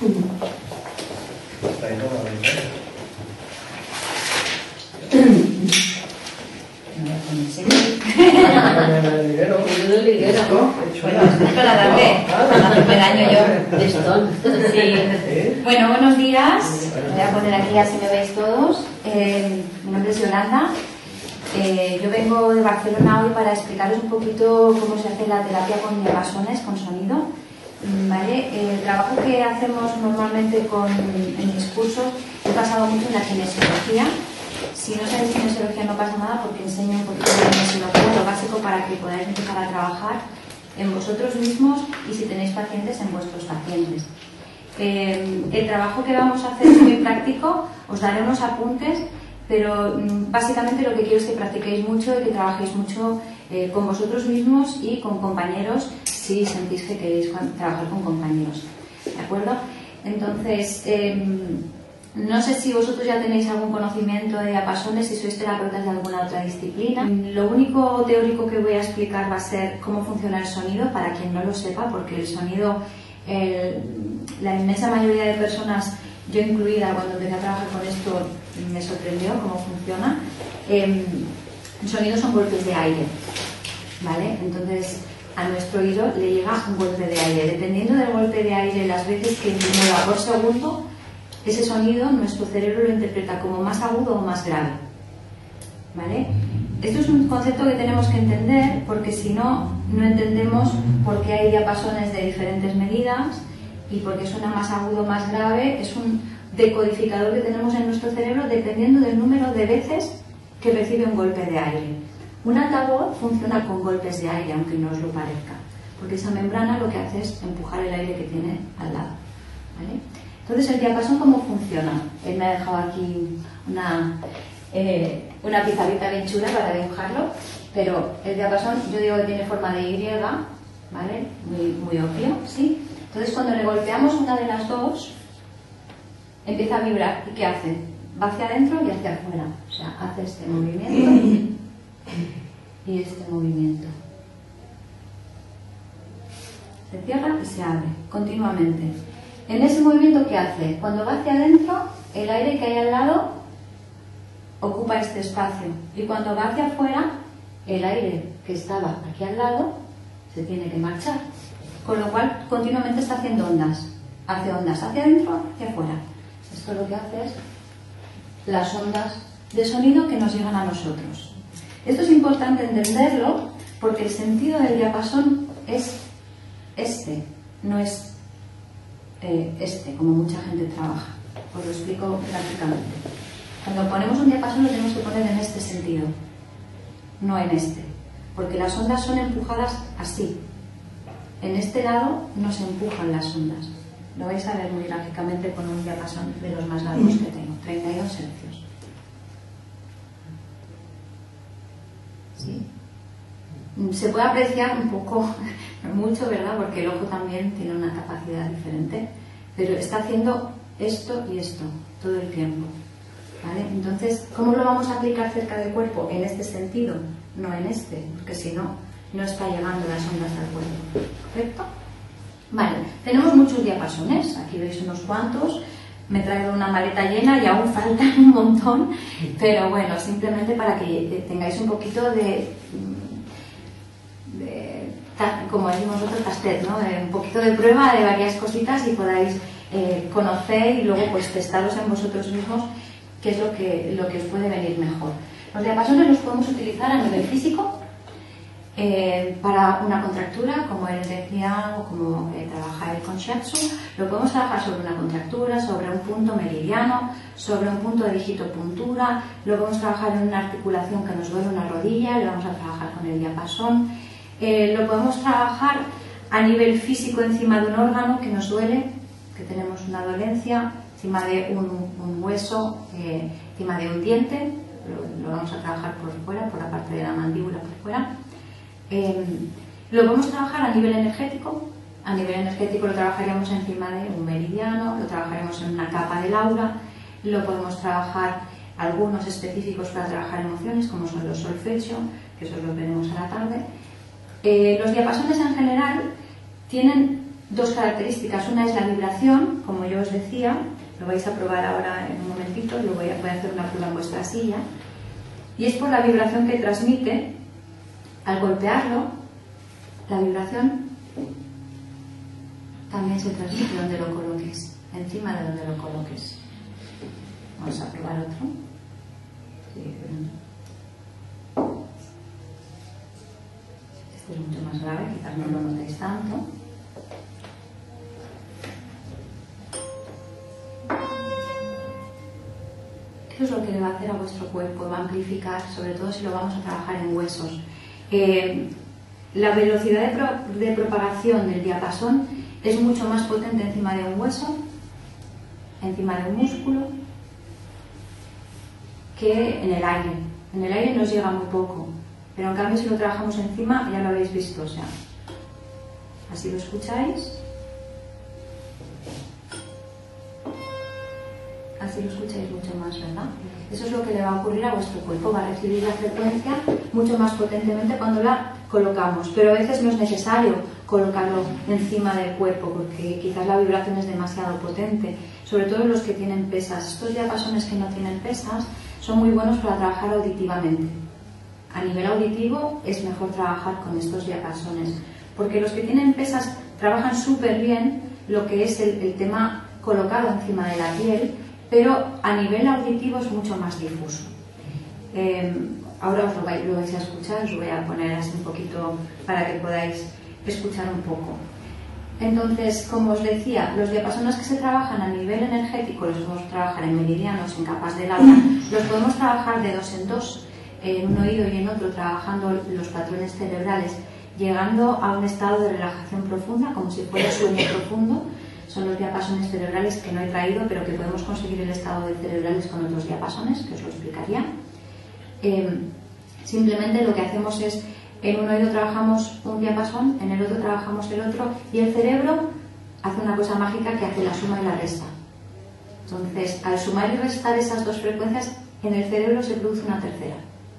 Bueno, esto es para darle, para hacerme daño yo. Sí. Bueno, buenos días. Me voy a poner aquí así me veis todos. Mi nombre es Yolanda. Yo vengo de Barcelona hoy para explicaros un poquito cómo se hace la terapia con diapasones, con sonido. ¿Vale? El trabajo que hacemos normalmente en mis cursos, he pasado mucho en la kinesiología. Si no sabéis kinesiología no pasa nada porque enseño un poquito de kinesiología, lo básico para que podáis empezar a trabajar en vosotros mismos y si tenéis pacientes en vuestros pacientes. El trabajo que vamos a hacer es muy práctico, os daré unos apuntes, pero básicamente lo que quiero es que practiquéis mucho y que trabajéis mucho con vosotros mismos y con compañeros si sentís que queréis trabajar con compañeros. ¿De acuerdo? Entonces, no sé si vosotros ya tenéis algún conocimiento de diapasones, si sois terapeutas de alguna otra disciplina. Lo único teórico que voy a explicar va a ser cómo funciona el sonido, para quien no lo sepa, porque el sonido, la inmensa mayoría de personas, yo incluida, cuando empecé a trabajar con esto, me sorprendió cómo funciona. El sonido son golpes de aire, ¿vale? Entonces, a nuestro oído le llega un golpe de aire. Dependiendo del golpe de aire, las veces que mueva por segundo, ese sonido nuestro cerebro lo interpreta como más agudo o más grave. ¿Vale? Esto es un concepto que tenemos que entender porque si no, no entendemos por qué hay diapasones de diferentes medidas y por qué suena más agudo o más grave. Es un decodificador que tenemos en nuestro cerebro dependiendo del número de veces que recibe un golpe de aire. Un altavoz funciona con golpes de aire, aunque no os lo parezca, porque esa membrana lo que hace es empujar el aire que tiene al lado. ¿Vale? Entonces, ¿el diapasón cómo funciona? Él me ha dejado aquí una pizarrita bien chula para dibujarlo, pero el diapasón yo digo que tiene forma de Y, ¿vale? Muy obvio, ¿sí? Entonces, cuando le golpeamos una de las dos, empieza a vibrar. ¿Y qué hace? Va hacia adentro y hacia afuera. O sea, hace este movimiento y este movimiento. Se cierra y se abre continuamente. En ese movimiento, ¿qué hace? Cuando va hacia adentro, el aire que hay al lado ocupa este espacio. Y cuando va hacia afuera, el aire que estaba aquí al lado se tiene que marchar. Con lo cual, continuamente está haciendo ondas. Hace ondas hacia adentro, hacia afuera. Esto lo que hace es las ondas de sonido que nos llegan a nosotros. Esto es importante entenderlo porque el sentido del diapasón es este, no es como mucha gente trabaja. Os lo explico gráficamente. Cuando ponemos un diapasón lo tenemos que poner en este sentido, no en este, porque las ondas son empujadas así. En este lado no se empujan las ondas. Lo vais a ver muy gráficamente con un diapasón de los más largos que tengo, 32 hercios. ¿Sí? Se puede apreciar un poco, no mucho, ¿verdad? Porque el ojo también tiene una capacidad diferente, pero está haciendo esto y esto todo el tiempo. ¿Vale? Entonces, ¿cómo lo vamos a aplicar cerca del cuerpo? En este sentido, no en este, porque si no, no está llegando las ondas al cuerpo. ¿Correcto? Vale, tenemos muchos diapasones, aquí veis unos cuantos. Me he traído una maleta llena y aún faltan un montón, pero bueno, simplemente para que tengáis un poquito de como decimos nosotros, tastet, ¿no? Un poquito de prueba de varias cositas y podáis conocer y luego pues testaros en vosotros mismos qué es lo que os puede venir mejor. Los diapasones los podemos utilizar a nivel físico para una contractura, como él decía, o como trabaja el Konshiatsu. Lo podemos trabajar sobre una contractura, sobre un punto meridiano, sobre un punto de digitopuntura. Lo podemos trabajar en una articulación que nos duele una rodilla, lo vamos a trabajar con el diapasón. Lo podemos trabajar a nivel físico encima de un órgano que nos duele, que tenemos una dolencia, encima de un hueso, encima de un diente. Lo vamos a trabajar por fuera, por la parte de la mandíbula por fuera. Lo podemos trabajar a nivel energético. A nivel energético lo trabajaríamos encima de un meridiano, lo trabajaremos en una capa del aura. Lo podemos trabajar algunos específicos para trabajar emociones, como son los solfegio, que eso lo veremos a la tarde. Los diapasones en general tienen dos características. Una es la vibración, como yo os decía, lo vais a probar ahora en un momentito, voy a hacer una prueba en vuestra silla, y es por la vibración que transmite. Al golpearlo, la vibración también se transmite donde lo coloques, encima de donde lo coloques. Vamos a probar otro. Este es mucho más grave, quizás no lo notéis tanto. Eso es lo que le va a hacer a vuestro cuerpo, va a amplificar, sobre todo si lo vamos a trabajar en huesos. La velocidad de propagación del diapasón es mucho más potente encima de un hueso, encima de un músculo, que en el aire. En el aire nos llega muy poco, pero en cambio si lo trabajamos encima, ya lo habéis visto, o sea, así lo escucháis. Así lo escucháis mucho más, ¿verdad? Eso es lo que le va a ocurrir a vuestro cuerpo, va a recibir la frecuencia mucho más potentemente cuando la colocamos, pero a veces no es necesario colocarlo encima del cuerpo porque quizás la vibración es demasiado potente, sobre todo los que tienen pesas. Estos diapasones que no tienen pesas son muy buenos para trabajar auditivamente. A nivel auditivo es mejor trabajar con estos diapasones, porque los que tienen pesas trabajan súper bien lo que es el tema colocado encima de la piel, pero a nivel auditivo es mucho más difuso. Ahora os lo vais a escuchar, os lo voy a poner así un poquito para que podáis escuchar un poco. Entonces, como os decía, los diapasones que se trabajan a nivel energético los podemos trabajar en meridianos, en capas del aura, los podemos trabajar de dos en dos, en un oído y en otro, trabajando los patrones cerebrales, llegando a un estado de relajación profunda, como si fuera sueño profundo. Son los diapasones cerebrales que no he traído, pero que podemos conseguir el estado de cerebrales con otros diapasones, que os lo explicaría. Simplemente lo que hacemos es, en un oído trabajamos un diapasón, en el otro trabajamos el otro, y el cerebro hace una cosa mágica que hace la suma y la resta. Entonces, al sumar y restar esas dos frecuencias, en el cerebro se produce una tercera.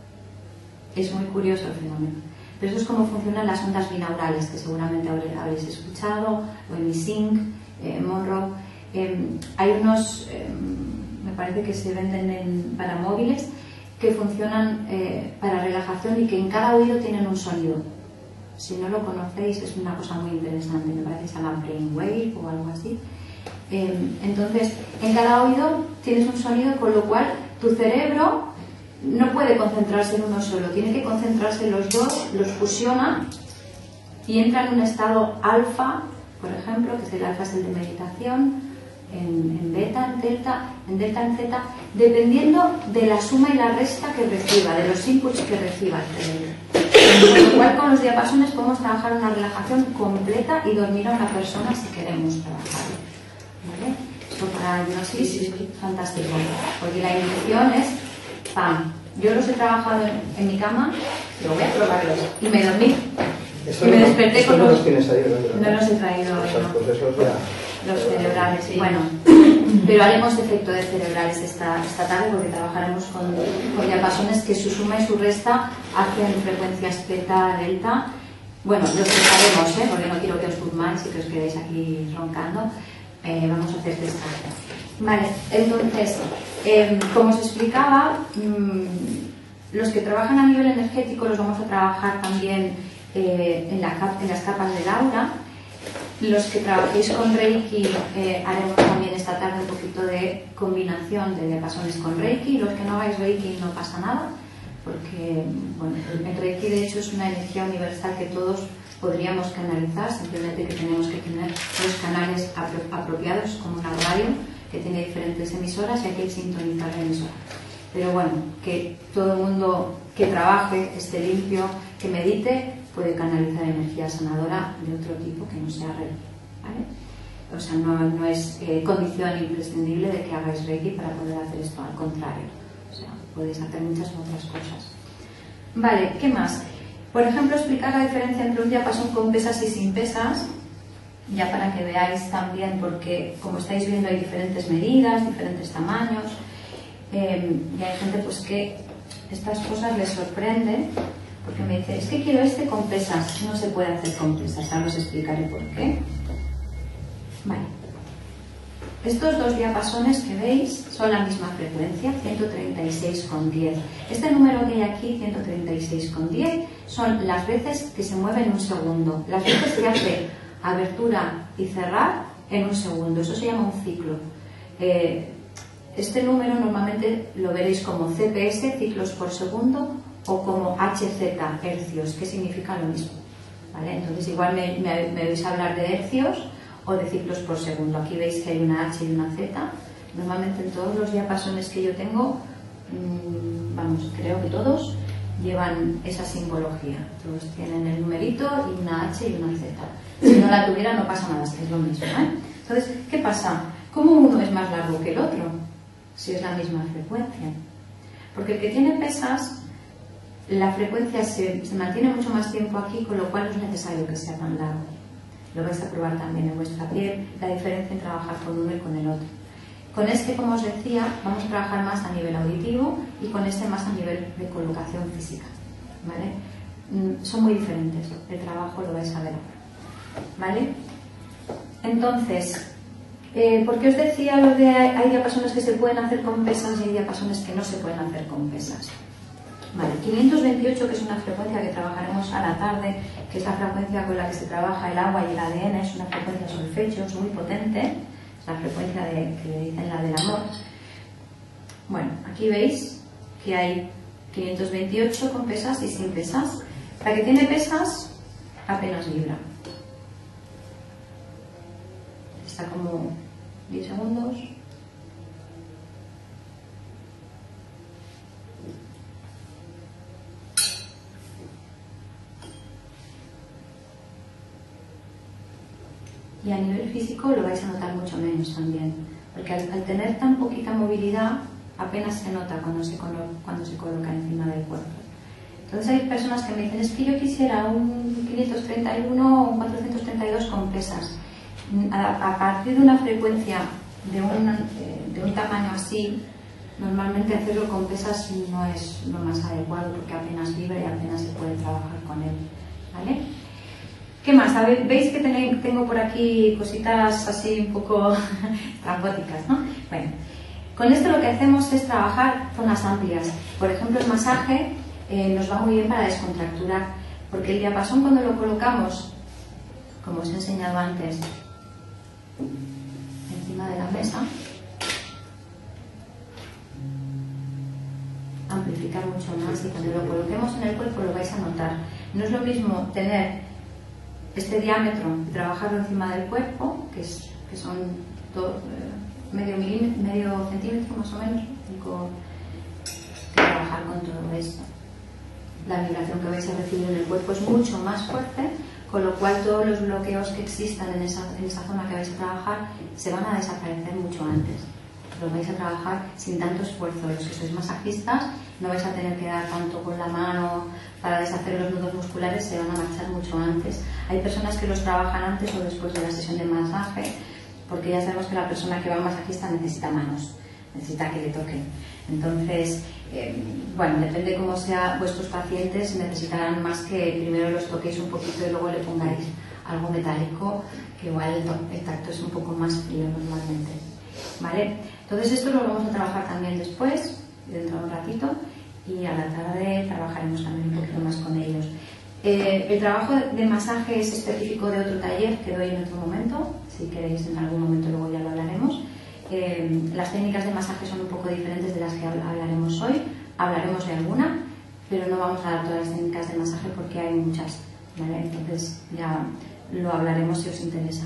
Es muy curioso el fenómeno. Pero eso es como funcionan las ondas binaurales, que seguramente habréis escuchado, o en Ising, Monroe. Hay unos, me parece que se venden para móviles, que funcionan para relajación y que en cada oído tienen un sonido. Si no lo conocéis, es una cosa muy interesante, me parece que se llama Brainwave o algo así. Entonces, en cada oído tienes un sonido, con lo cual tu cerebro no puede concentrarse en uno solo, tiene que concentrarse en los dos, los fusiona y entra en un estado alfa, por ejemplo, que es el alfa, es el de meditación, en beta, en delta, en zeta, dependiendo de la suma y la resta que reciba, de los inputs que reciba el cerebro. Con lo cual, con los diapasones podemos trabajar una relajación completa y dormir a una persona si queremos trabajarlo. ¿Vale? Esto para hipnosis es fantástico, porque la intención es ¡pam! Yo los he trabajado en mi cama, Lo voy a probarlos. Y me dormí. Esto y me desperté con no los... los tienes ahí, ¿no? No los he traído hoy, ¿no? Pues eso ya... Los cerebrales, sí. Bueno, pero haremos efecto de cerebrales esta tarde porque trabajaremos con diapasones que su suma y su resta hacen frecuencias zeta, delta. Bueno, los testaremos, porque no quiero que os durmáis y que os quedéis aquí roncando. Vamos a hacer testaje. Vale, entonces, como os explicaba, los que trabajan a nivel energético los vamos a trabajar también en las capas del aura. Los que trabajéis con Reiki, haremos también esta tarde un poquito de combinación de diapasones con Reiki. Los que no hagáis Reiki no pasa nada, porque bueno, el Reiki de hecho es una energía universal que todos podríamos canalizar, simplemente que tenemos que tener los canales apropiados, como una radio que tiene diferentes emisoras y hay que sintonizar la emisora. Pero bueno, que todo el mundo que trabaje, esté limpio, que medite, puede canalizar energía sanadora de otro tipo que no sea Reiki, ¿vale? O sea, no es condición imprescindible de que hagáis Reiki para poder hacer esto, al contrario. O sea, podéis hacer muchas otras cosas. Vale, ¿qué más? Por ejemplo, explicar la diferencia entre un diapasón con pesas y sin pesas, ya para que veáis también, porque como estáis viendo hay diferentes medidas, diferentes tamaños, y hay gente pues que estas cosas les sorprenden, porque me dice, es que quiero este con pesas. No se puede hacer con pesas, ahora os explicaré por qué. Vale. Estos dos diapasones que veis son la misma frecuencia, 136,10. Este número que hay aquí, 136,10, son las veces que se mueve en un segundo. Las veces que hace abertura y cerrar en un segundo. Eso se llama un ciclo. Este número normalmente lo veréis como CPS, ciclos por segundo, o como HZ, hercios, que significa lo mismo. ¿Vale? Entonces igual me oís hablar de hercios o de ciclos por segundo. Aquí veis que hay una H y una Z. Normalmente en todos los diapasones que yo tengo, creo que todos llevan esa simbología. Todos tienen el numerito y una H y una Z. Si no la tuviera no pasa nada, es que es lo mismo. Entonces, ¿qué pasa? ¿Cómo uno es más largo que el otro? Si es la misma frecuencia. Porque el que tiene pesas, la frecuencia se mantiene mucho más tiempo aquí, con lo cual no es necesario que sea tan largo. Lo vais a probar también en vuestra piel, la diferencia en trabajar con uno y con el otro. Con este, como os decía, vamos a trabajar más a nivel auditivo y con este más a nivel de colocación física. ¿Vale? Son muy diferentes, el trabajo lo vais a ver ahora. ¿Vale? Entonces, ¿por qué os decía lo de hay diapasones que se pueden hacer con pesas y hay diapasones que no se pueden hacer con pesas? Vale, 528, que es una frecuencia que trabajaremos a la tarde, que es la frecuencia con la que se trabaja el agua y el ADN, es una frecuencia solfeggio, es muy potente, es la frecuencia que le dicen la del amor. Bueno, aquí veis que hay 528 con pesas y sin pesas. La que tiene pesas apenas vibra. Está como 10 segundos. Y a nivel físico lo vais a notar mucho menos también, porque al tener tan poquita movilidad apenas se nota cuando se coloca encima del cuerpo. Entonces hay personas que me dicen, es que yo quisiera un 531 o un 432 con pesas. A partir de una frecuencia de un tamaño así, normalmente hacerlo con pesas no es lo más adecuado porque apenas vibra y apenas se puede trabajar con él. ¿Vale? ¿Qué más? ¿Veis que tengo por aquí cositas así un poco estrambóticas, ¿no? Bueno, con esto lo que hacemos es trabajar zonas amplias. Por ejemplo, el masaje nos va muy bien para descontracturar, porque el diapasón cuando lo colocamos, como os he enseñado antes, encima de la mesa, amplificar mucho más y cuando lo coloquemos en el cuerpo lo vais a notar. No es lo mismo tener este diámetro y trabajarlo encima del cuerpo, que son medio centímetro más o menos, que trabajar con todo esto. La vibración que vais a recibir en el cuerpo es mucho más fuerte, con lo cual todos los bloqueos que existan en esa zona que vais a trabajar se van a desaparecer mucho antes. Lo vais a trabajar sin tanto esfuerzo. Los que sois masajistas no vais a tener que dar tanto con la mano para deshacer los nudos musculares, se van a marchar mucho antes. Hay personas que los trabajan antes o después de la sesión de masaje, porque ya sabemos que la persona que va al masajista necesita manos, necesita que le toquen. Entonces, bueno, depende cómo sean vuestros pacientes, necesitarán más que primero los toquéis un poquito y luego le pongáis algo metálico, que igual el tacto es un poco más frío normalmente. ¿Vale? Entonces esto lo vamos a trabajar también después, dentro de un ratito, y a la tarde trabajaremos también un poquito más con ellos. El trabajo de masaje es específico de otro taller que doy en otro momento, si queréis en algún momento luego ya lo hablaremos. Las técnicas de masaje son un poco diferentes de las que hablaremos hoy, hablaremos de alguna, pero no vamos a dar todas las técnicas de masaje porque hay muchas, ¿vale? Entonces ya lo hablaremos si os interesa.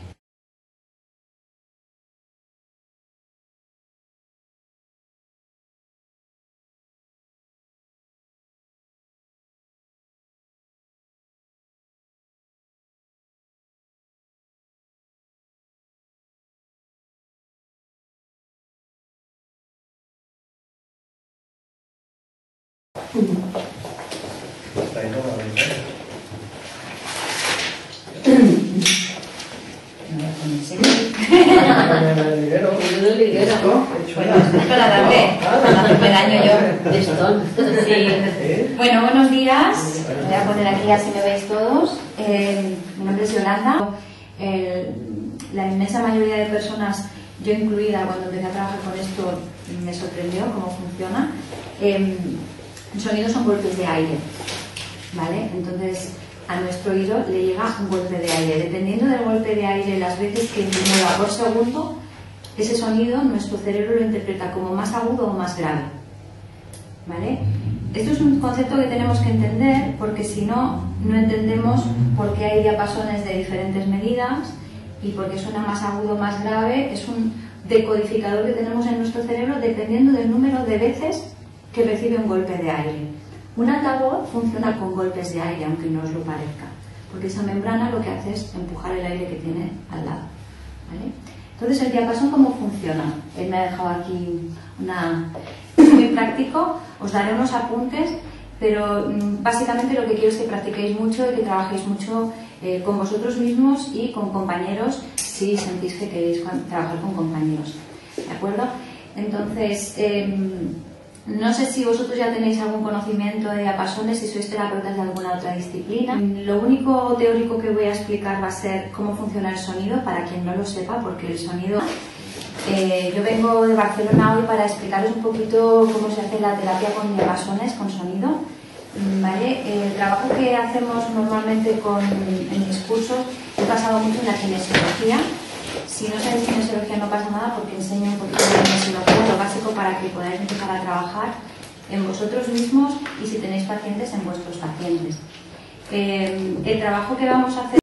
Para darme daño yo de esto. Sí. Bueno, buenos días. Voy a poner aquí así me veis todos. Mi nombre es Yolanda. la inmensa mayoría de personas, yo incluida cuando empecé a trabajar con esto, me sorprendió cómo funciona. El sonido son golpes de aire, ¿vale? Entonces a nuestro oído le llega un golpe de aire. Dependiendo del golpe de aire, las veces que mueva por segundo, ese sonido nuestro cerebro lo interpreta como más agudo o más grave, ¿vale? Esto es un concepto que tenemos que entender, porque si no, no entendemos por qué hay diapasones de diferentes medidas y por qué suena más agudo o más grave. Es un decodificador que tenemos en nuestro cerebro dependiendo del número de veces que recibe un golpe de aire. Un altavoz funciona con golpes de aire, aunque no os lo parezca, porque esa membrana lo que hace es empujar el aire que tiene al lado, ¿vale? Entonces, el diapasón, ¿cómo funciona? Él me ha dejado aquí muy práctico. Os daré unos apuntes, pero básicamente lo que quiero es que practiquéis mucho y que trabajéis mucho con vosotros mismos y con compañeros, si sentís que queréis trabajar con compañeros, ¿de acuerdo? Entonces, no sé si vosotros ya tenéis algún conocimiento de diapasones, si sois terapeutas de alguna otra disciplina. Lo único teórico que voy a explicar va a ser cómo funciona el sonido, para quien no lo sepa, porque el sonido... yo vengo de Barcelona hoy para explicaros un poquito cómo se hace la terapia con diapasones, con sonido, ¿vale? El trabajo que hacemos normalmente en mis cursos, he basado mucho en la kinesiología. Si no sabéis kinesiología no pasa nada, porque enseño un poquito de kinesiología, lo básico para que podáis empezar a trabajar en vosotros mismos y, si tenéis pacientes, en vuestros pacientes. El trabajo que vamos a hacer